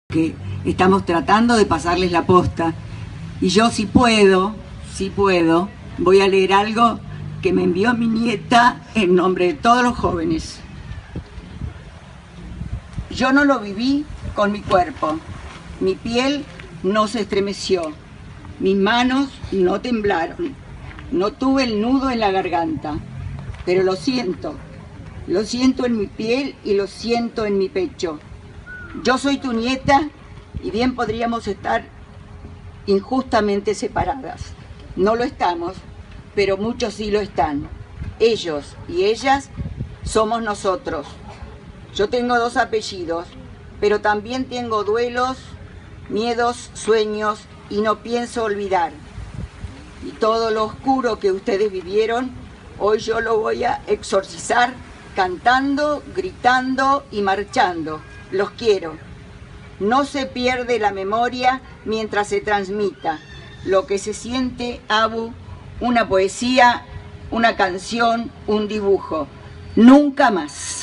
que estamos tratando de pasarles la posta. Y yo si puedo, voy a leer algo que me envió mi nieta en nombre de todos los jóvenes. Yo no lo viví con mi cuerpo, mi piel no se estremeció, mis manos no temblaron, no tuve el nudo en la garganta, pero lo siento en mi piel y lo siento en mi pecho. Yo soy tu nieta y bien podríamos estar injustamente separadas. No lo estamos, pero muchos sí lo están. Ellos y ellas somos nosotros. Yo tengo 2 apellidos, pero también tengo duelos, miedos, sueños y no pienso olvidar. Y todo lo oscuro que ustedes vivieron, hoy yo lo voy a exorcizar cantando, gritando y marchando. Los quiero. No se pierde la memoria mientras se transmita. Lo que se siente, Abu, una poesía, una canción, un dibujo. Nunca más.